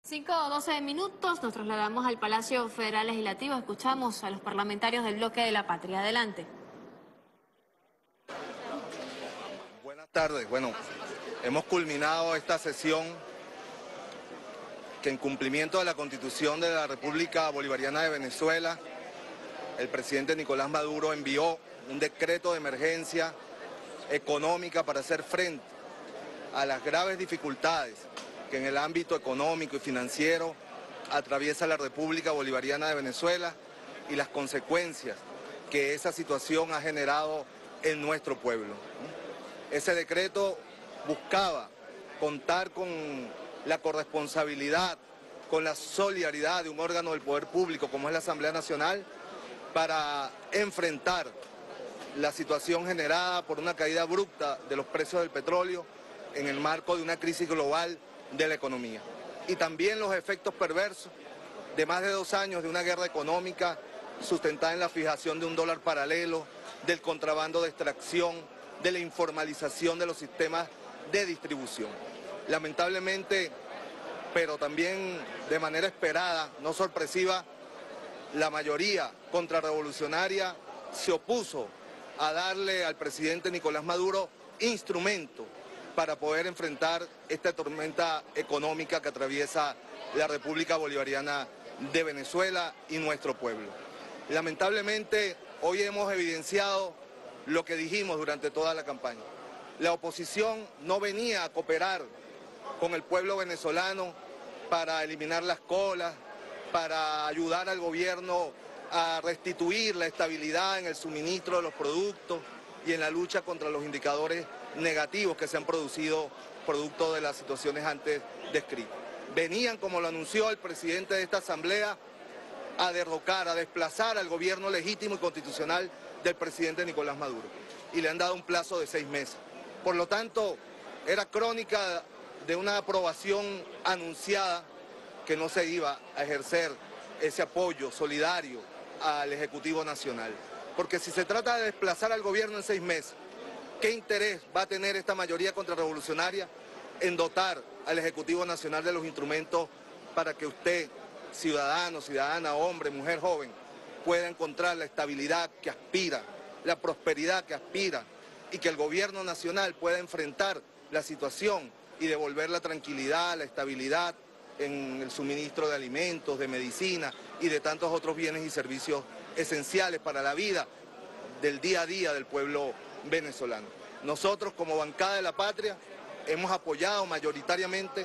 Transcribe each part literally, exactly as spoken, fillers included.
cinco o doce minutos, nos trasladamos al Palacio Federal Legislativo, escuchamos a los parlamentarios del Bloque de la Patria. Adelante. Buenas tardes. Bueno, hemos culminado esta sesión que en cumplimiento de la Constitución de la República Bolivariana de Venezuela, el presidente Nicolás Maduro envió un decreto de emergencia económica para hacer frente a las graves dificultades que en el ámbito económico y financiero atraviesa la República Bolivariana de Venezuela y las consecuencias que esa situación ha generado en nuestro pueblo. Ese decreto buscaba contar con la corresponsabilidad, con la solidaridad de un órgano del poder público como es la Asamblea Nacional para enfrentar la situación generada por una caída abrupta de los precios del petróleo en el marco de una crisis global de la economía. Y también los efectos perversos de más de dos años de una guerra económica sustentada en la fijación de un dólar paralelo, del contrabando de extracción, de la informalización de los sistemas de distribución. Lamentablemente, pero también de manera esperada, no sorpresiva, la mayoría contrarrevolucionaria se opuso a darle al presidente Nicolás Maduro instrumento para poder enfrentar esta tormenta económica que atraviesa la República Bolivariana de Venezuela y nuestro pueblo. Lamentablemente, hoy hemos evidenciado lo que dijimos durante toda la campaña. La oposición no venía a cooperar con el pueblo venezolano para eliminar las colas, para ayudar al gobierno a restituir la estabilidad en el suministro de los productos y en la lucha contra los indicadores negativos que se han producido producto de las situaciones antes descritas. Venían, como lo anunció el presidente de esta asamblea, a derrocar, a desplazar al gobierno legítimo y constitucional del presidente Nicolás Maduro. Y le han dado un plazo de seis meses. Por lo tanto, era crónica de una aprobación anunciada que no se iba a ejercer ese apoyo solidario al Ejecutivo Nacional. Porque si se trata de desplazar al gobierno en seis meses, ¿qué interés va a tener esta mayoría contrarrevolucionaria en dotar al Ejecutivo Nacional de los instrumentos para que usted, ciudadano, ciudadana, hombre, mujer, joven, pueda encontrar la estabilidad que aspira, la prosperidad que aspira y que el gobierno nacional pueda enfrentar la situación y devolver la tranquilidad, la estabilidad en el suministro de alimentos, de medicina y de tantos otros bienes y servicios esenciales para la vida del día a día del pueblo venezolano? Nosotros, como Bancada de la Patria, hemos apoyado mayoritariamente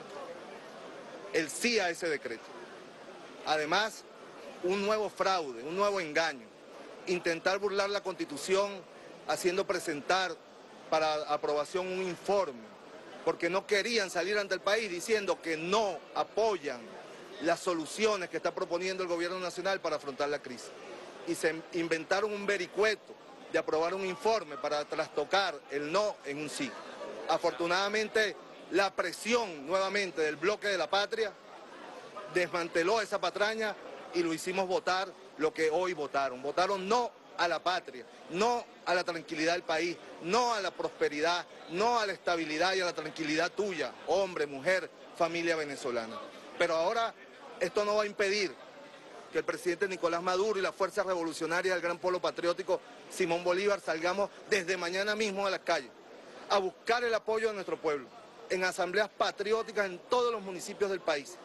el sí a ese decreto. Además, un nuevo fraude, un nuevo engaño, intentar burlar la Constitución haciendo presentar para aprobación un informe, porque no querían salir ante el país diciendo que no apoyan las soluciones que está proponiendo el gobierno nacional para afrontar la crisis. Y se inventaron un vericueto de aprobar un informe para trastocar el no en un sí. Afortunadamente, la presión nuevamente del Bloque de la Patria desmanteló esa patraña y lo hicimos votar lo que hoy votaron. Votaron no a la patria, no a la tranquilidad del país, no a la prosperidad, no a la estabilidad y a la tranquilidad tuya, hombre, mujer, familia venezolana. Pero ahora esto no va a impedir que el presidente Nicolás Maduro y las fuerzas revolucionarias del Gran Polo Patriótico Simón Bolívar salgamos desde mañana mismo a las calles a buscar el apoyo de nuestro pueblo, en asambleas patrióticas en todos los municipios del país,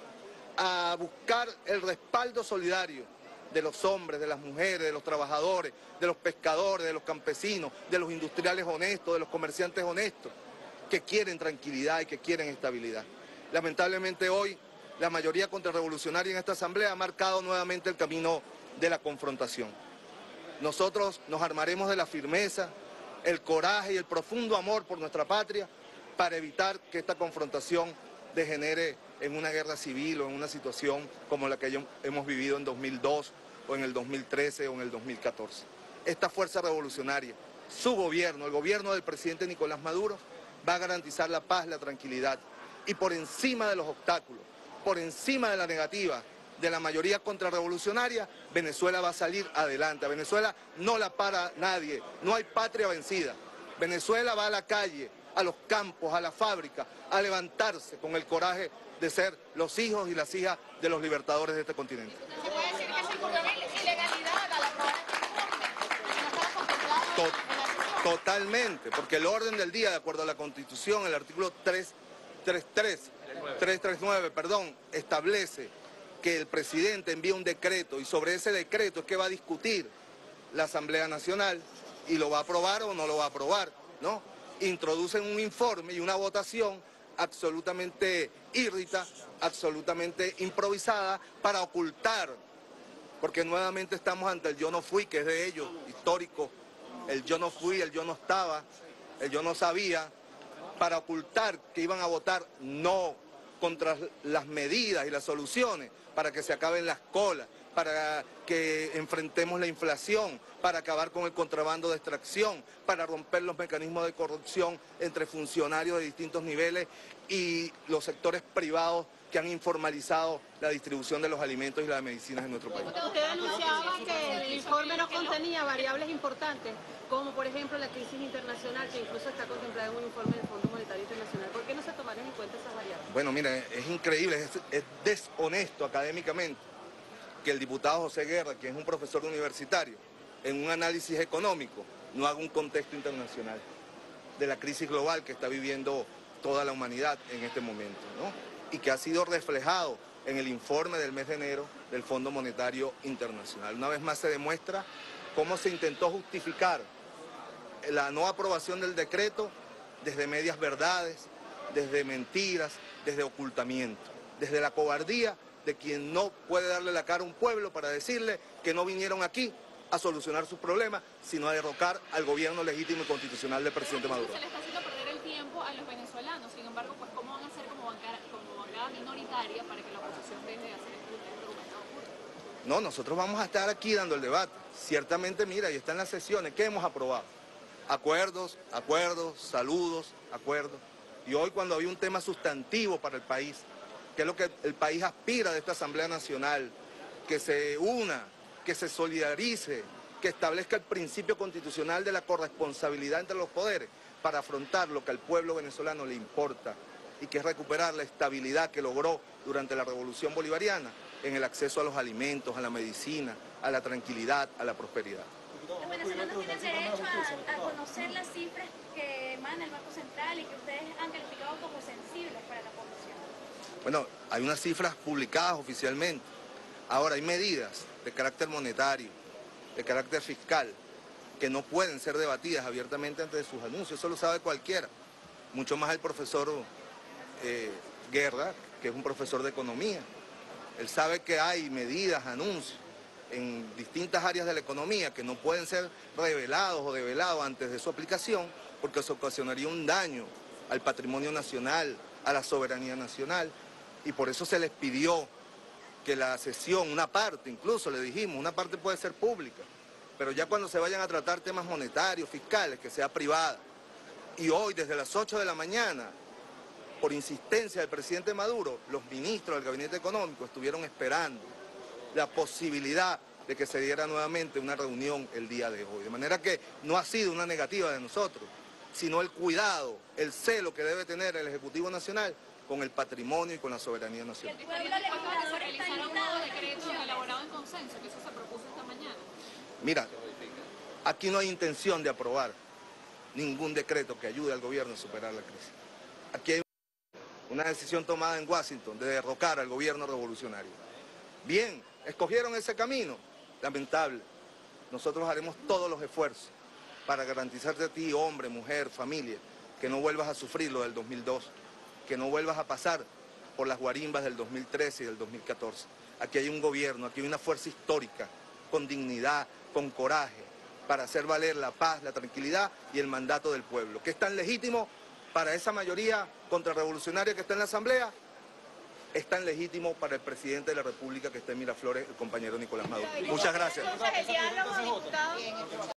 a buscar el respaldo solidario de los hombres, de las mujeres, de los trabajadores, de los pescadores, de los campesinos, de los industriales honestos, de los comerciantes honestos, que quieren tranquilidad y que quieren estabilidad. Lamentablemente hoy la mayoría contrarrevolucionaria en esta asamblea ha marcado nuevamente el camino de la confrontación. Nosotros nos armaremos de la firmeza, el coraje y el profundo amor por nuestra patria para evitar que esta confrontación degenere en una guerra civil o en una situación como la que hemos vivido en dos mil dos o en el dos mil trece o en el dos mil catorce. Esta fuerza revolucionaria, su gobierno, el gobierno del presidente Nicolás Maduro, va a garantizar la paz, la tranquilidad y por encima de los obstáculos, por encima de la negativa de la mayoría contrarrevolucionaria, Venezuela va a salir adelante. A Venezuela no la para nadie, no hay patria vencida. Venezuela va a la calle a los campos, a la fábrica, a levantarse con el coraje de ser los hijos y las hijas de los libertadores de este continente. ¿Se puede decir que se ocurrió una ilegalidad al aprobar este informe? ¿Que no estaba contemplado en la sesión? Totalmente, porque el orden del día, de acuerdo a la Constitución, el artículo trescientos treinta y tres, trescientos treinta y nueve, perdón, establece que el presidente envía un decreto y sobre ese decreto es que va a discutir la Asamblea Nacional y lo va a aprobar o no lo va a aprobar, ¿no? Introducen un informe y una votación absolutamente írrita, absolutamente improvisada para ocultar, porque nuevamente estamos ante el yo no fui, que es de ellos, histórico, el yo no fui, el yo no estaba, el yo no sabía, para ocultar que iban a votar no contra las medidas y las soluciones para que se acaben las colas, para que enfrentemos la inflación, para acabar con el contrabando de extracción, para romper los mecanismos de corrupción entre funcionarios de distintos niveles y los sectores privados que han informalizado la distribución de los alimentos y las medicinas en nuestro país. Usted anunciaba que el informe no contenía variables importantes, como por ejemplo la crisis internacional, que incluso está contemplada en un informe del Fondo Monetario Internacional. ¿Por qué no se tomaron en cuenta esas variables? Bueno, mira, es increíble, es, es deshonesto académicamente que el diputado José Guerra, que es un profesor universitario, en un análisis económico, no haga un contexto internacional de la crisis global que está viviendo toda la humanidad en este momento, ¿no? Y que ha sido reflejado en el informe del mes de enero del Fondo Monetario Internacional. Una vez más se demuestra cómo se intentó justificar la no aprobación del decreto desde medias verdades, desde mentiras, desde ocultamiento, desde la cobardía de quien no puede darle la cara a un pueblo para decirle que no vinieron aquí a solucionar sus problemas, sino a derrocar al gobierno legítimo y constitucional del presidente Maduro. Se le está haciendo perder el tiempo a los venezolanos. Sin embargo, pues ¿cómo van a hacer como bancada, como bancada minoritaria para que la oposición deje de hacer este argumento? No, nosotros vamos a estar aquí dando el debate. Ciertamente, mira, y están las sesiones. ¿Qué hemos aprobado? Acuerdos, acuerdos, saludos, acuerdos. Y hoy cuando había un tema sustantivo para el país, que es lo que el país aspira de esta Asamblea Nacional, que se una, que se solidarice, que establezca el principio constitucional de la corresponsabilidad entre los poderes para afrontar lo que al pueblo venezolano le importa y que es recuperar la estabilidad que logró durante la Revolución Bolivariana en el acceso a los alimentos, a la medicina, a la tranquilidad, a la prosperidad. Los venezolanos tienen derecho a, a conocer las cifras que emana el Banco Central y que ustedes han calificado como sensibles para la población. Bueno, hay unas cifras publicadas oficialmente. Ahora, hay medidas de carácter monetario, de carácter fiscal, que no pueden ser debatidas abiertamente ante sus anuncios. Eso lo sabe cualquiera. Mucho más el profesor eh, Guerra, que es un profesor de economía. Él sabe que hay medidas, anuncios en distintas áreas de la economía que no pueden ser revelados o develados antes de su aplicación porque eso ocasionaría un daño al patrimonio nacional, a la soberanía nacional, y por eso se les pidió que la sesión, una parte incluso le dijimos, una parte puede ser pública, pero ya cuando se vayan a tratar temas monetarios, fiscales, que sea privada. Y hoy desde las ocho de la mañana, por insistencia del presidente Maduro, los ministros del Gabinete Económico estuvieron esperando la posibilidad de que se diera nuevamente una reunión el día de hoy. De manera que no ha sido una negativa de nosotros, sino el cuidado, el celo que debe tener el Ejecutivo Nacional con el patrimonio y con la soberanía nacional. ¿Estarían dispuestos a que se realizara un nuevo decreto elaborado en consenso, que eso se propuso esta mañana? Mira, aquí no hay intención de aprobar ningún decreto que ayude al gobierno a superar la crisis. Aquí hay una decisión tomada en Washington de derrocar al gobierno revolucionario. Bien, escogieron ese camino, lamentable. Nosotros haremos todos los esfuerzos para garantizarte a ti, hombre, mujer, familia, que no vuelvas a sufrir lo del dos mil dos, que no vuelvas a pasar por las guarimbas del dos mil trece y del dos mil catorce. Aquí hay un gobierno, aquí hay una fuerza histórica, con dignidad, con coraje, para hacer valer la paz, la tranquilidad y el mandato del pueblo, que es tan legítimo para esa mayoría contrarrevolucionaria que está en la Asamblea, es tan legítimo para el presidente de la República que está en Miraflores, el compañero Nicolás Maduro. Muchas gracias.